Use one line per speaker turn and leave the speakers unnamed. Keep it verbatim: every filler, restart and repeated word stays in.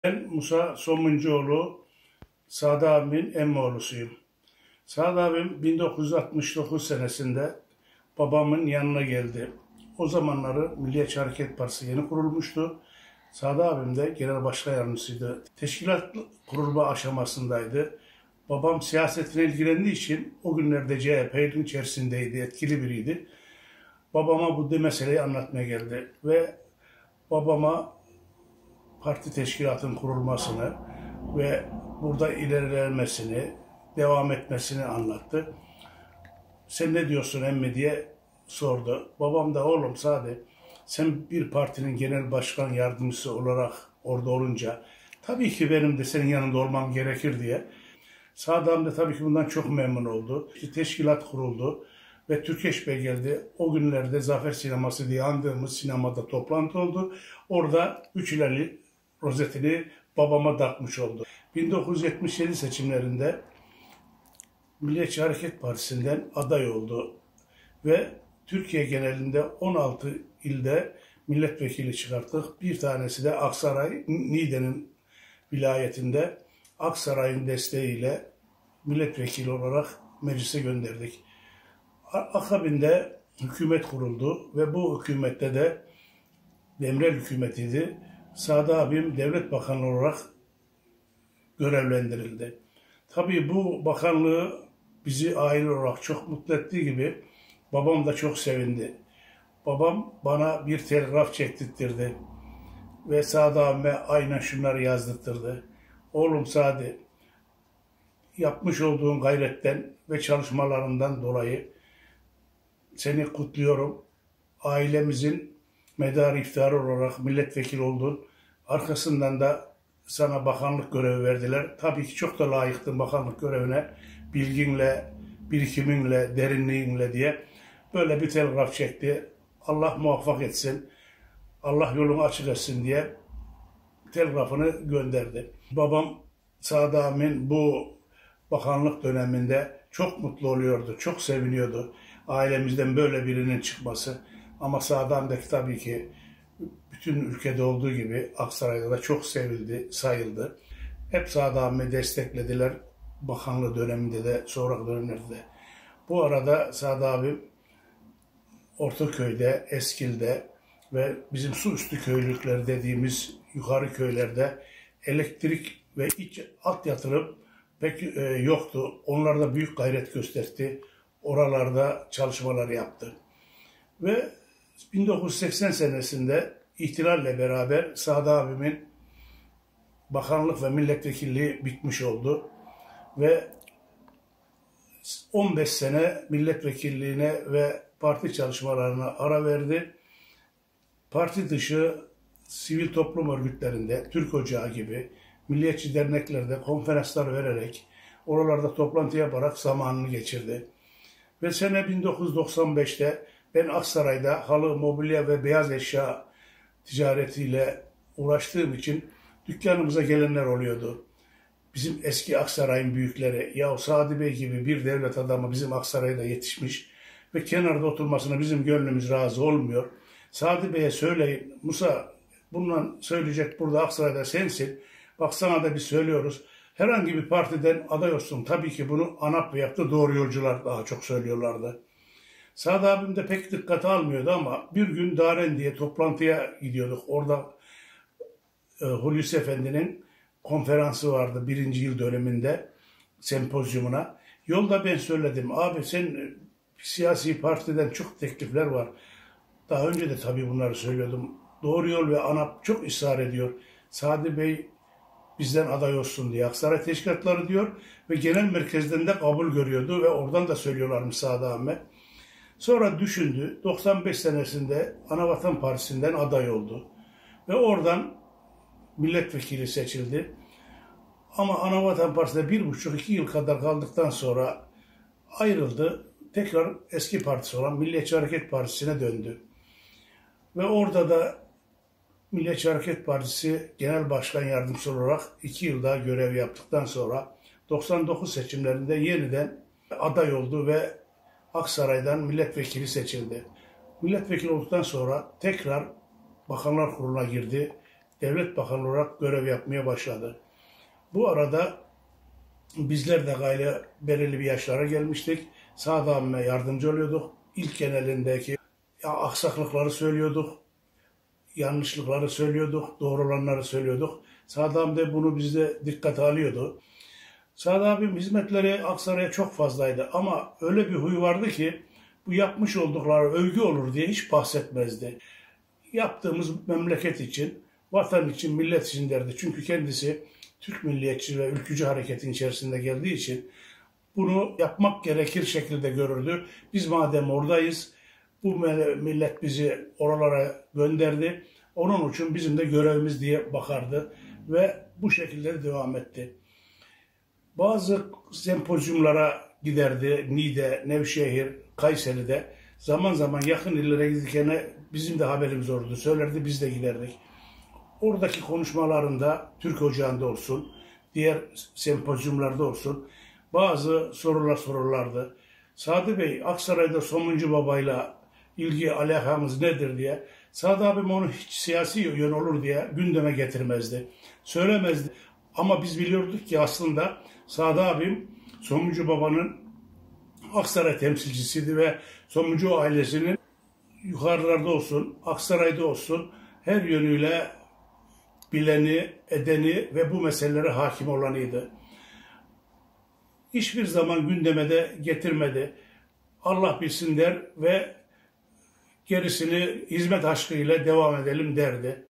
Ben Musa Somuncuoğlu, Sadi abimin emmoğlusuyum. Sadi abim bin dokuz yüz altmış dokuz senesinde babamın yanına geldi. O zamanları Milliyetçi Hareket Partisi yeni kurulmuştu. Sadi abim de genel başkan yardımcısıydı. Teşkilat kurulma aşamasındaydı. Babam siyasetine ilgilendiği için o günlerde C H P'nin içerisindeydi, etkili biriydi. Babama bu meseleyi anlatmaya geldi ve babama parti teşkilatının kurulmasını ve burada ilerlemesini, devam etmesini anlattı. Sen ne diyorsun emmi diye sordu. Babam da oğlum Sadi, sen bir partinin genel başkan yardımcısı olarak orada olunca tabii ki benim de senin yanında olmam gerekir diye. Sadi amca tabii ki bundan çok memnun oldu. İşte teşkilat kuruldu ve Türkeş Bey geldi. O günlerde Zafer Sineması diye andığımız sinemada toplantı oldu. Orada üç ileri rozetini babama takmış oldu. bin dokuz yüz yetmiş yedi seçimlerinde Milliyetçi Hareket Partisi'nden aday oldu ve Türkiye genelinde on altı ilde milletvekili çıkarttık. Bir tanesi de Aksaray, Niğde'nin vilayetinde Aksaray'ın desteğiyle milletvekili olarak meclise gönderdik. Akabinde hükümet kuruldu ve bu hükümette de Demirel hükümetiydi. Sadi abim devlet bakanı olarak görevlendirildi. Tabii bu bakanlığı bizi aile olarak çok mutlu ettiği gibi babam da çok sevindi. Babam bana bir telgraf çektirtirdi ve Sadi abime aynen şunları yazdırtırdı. Oğlum Sadi, yapmış olduğun gayretten ve çalışmalarından dolayı seni kutluyorum. Ailemizin medarı iftiharı olarak milletvekili oldun. Arkasından da sana bakanlık görevi verdiler. Tabii ki çok da layıktın bakanlık görevine. Bilginle, birikiminle, derinliğinle diye böyle bir telgraf çekti. Allah muvaffak etsin, Allah yolunu açık etsin diye telgrafını gönderdi. Babam Sadi abimin bu bakanlık döneminde çok mutlu oluyordu, çok seviniyordu. Ailemizden böyle birinin çıkması. Ama Sadi amcaki tabii ki bütün ülkede olduğu gibi Aksaray'da da çok sevildi, sayıldı. Hep Sadi abimi desteklediler. Bakanlığı döneminde de, sonraki dönemlerde de. Bu arada Sadi abim Ortaköy'de, Eskil'de ve bizim su üstü köylükleri dediğimiz yukarı köylerde elektrik ve iç alt yatırım pek e, yoktu. Onlar da büyük gayret gösterdi. Oralarda çalışmalar yaptı. Ve bin dokuz yüz seksen senesinde ihtilalle beraber Sadi abimin bakanlık ve milletvekilliği bitmiş oldu. Ve on beş sene milletvekilliğine ve parti çalışmalarına ara verdi. Parti dışı sivil toplum örgütlerinde, Türk Ocağı gibi milliyetçi derneklerde konferanslar vererek, oralarda toplantı yaparak zamanını geçirdi. Ve sene bin dokuz yüz doksan beşte ben Aksaray'da halı, mobilya ve beyaz eşya ticaretiyle uğraştığım için dükkanımıza gelenler oluyordu. Bizim eski Aksaray'ın büyükleri, ya Sadi Bey gibi bir devlet adamı bizim Aksaray'da yetişmiş ve kenarda oturmasına bizim gönlümüz razı olmuyor. Sadi Bey'e söyleyin, Musa bundan söyleyecek burada Aksaray'da sensin. Bak sana da biz söylüyoruz. Herhangi bir partiden aday olsun. Tabii ki bunu ANAP yaptı, doğru yolcular daha çok söylüyorlardı. Sadi abim de pek dikkate almıyordu ama bir gün Daren diye toplantıya gidiyorduk. Orada e, Hulusi Efendi'nin konferansı vardı birinci yıl döneminde sempozyumuna. Yolda ben söyledim, abi sen siyasi partiden çok teklifler var. Daha önce de tabii bunları söylüyordum. Doğru Yol ve ANAP çok ısrar ediyor. Sadi Bey bizden aday olsun diye Aksaray teşkilatları diyor ve genel merkezden de kabul görüyordu ve oradan da söylüyorlarmış Sadi abime. Sonra düşündü. doksan beş senesinde Anavatan Partisi'nden aday oldu. Ve oradan milletvekili seçildi. Ama Anavatan Partisi'nde bir buçuk iki yıl kadar kaldıktan sonra ayrıldı. Tekrar eski partisi olan Milliyetçi Hareket Partisi'ne döndü. Ve orada da Milliyetçi Hareket Partisi Genel Başkan Yardımcısı olarak iki yıl daha görev yaptıktan sonra doksan dokuz seçimlerinde yeniden aday oldu ve Aksaray'dan milletvekili seçildi. Milletvekili olduktan sonra tekrar Bakanlar Kurulu'na girdi. devlet bakanı olarak görev yapmaya başladı. Bu arada bizler de gayle belirli bir yaşlara gelmiştik. Sadat abime yardımcı oluyorduk. İlk genelindeki ya, aksaklıkları söylüyorduk. Yanlışlıkları söylüyorduk. Doğru olanları söylüyorduk. Sadat abi de bunu bizde dikkate alıyordu. Sadat abim hizmetleri Aksaray'a çok fazlaydı. Ama öyle bir huy vardı ki bu yapmış oldukları övgü olur diye hiç bahsetmezdi. Yaptığımız memleket için, vatan için, millet için derdi. Çünkü kendisi Türk milliyetçi ve ülkücü hareketin içerisinde geldiği için bunu yapmak gerekir şekilde görürdü. Biz madem oradayız, bu millet bizi oralara gönderdi. Onun için bizim de görevimiz diye bakardı ve bu şekilde devam etti. Bazı sempozyumlara giderdi. Niğde, Nevşehir, Kayseri'de. Zaman zaman yakın illere giderken bizim de haberimiz olurdu. Söylerdi, biz de giderdik. Oradaki konuşmalarında Türk Ocağı'nda olsun, diğer sempozyumlarda olsun bazı sorular sorarlardı. Sadi Bey, Aksaray'da Somuncu Baba'yla ilgi alakamız nedir diye. Sadat abim onu hiç siyasi yön olur diye gündeme getirmezdi. Söylemezdi. Ama biz biliyorduk ki aslında Sadat abim Somuncu Baba'nın Aksaray temsilcisiydi ve Somuncu ailesinin yukarılarda olsun, Aksaray'da olsun her yönüyle bileni, edeni ve bu meselelere hakim olanıydı. Hiçbir zaman gündeme de getirmedi. Allah bilsin der ve gerisini hizmet aşkıyla devam edelim derdi.